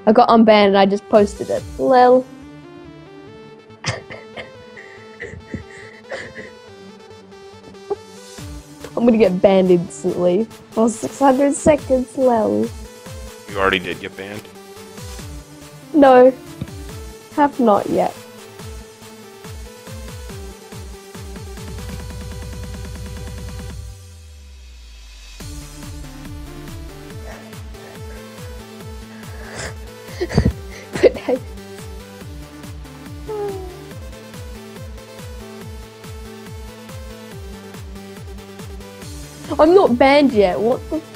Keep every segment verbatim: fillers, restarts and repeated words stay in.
I got unbanned and I just posted it. Lol. I'm gonna get banned instantly. For six hundred seconds, lol. You already did get banned? No. Have not yet. But hey. I'm not banned yet, what the f-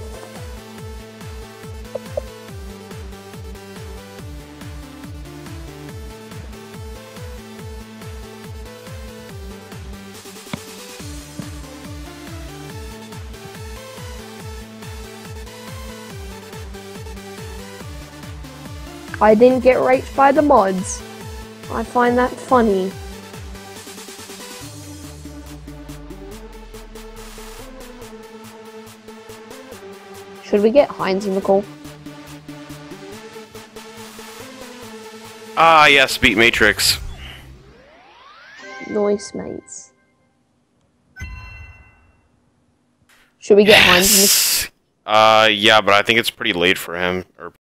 I didn't get raped by the mods. I find that funny. Should we get Heinz in the call? Ah, yes, beat Matrix. Nice, mates. Should we get Heinz in the Uh, yeah, but I think it's pretty late for him. Or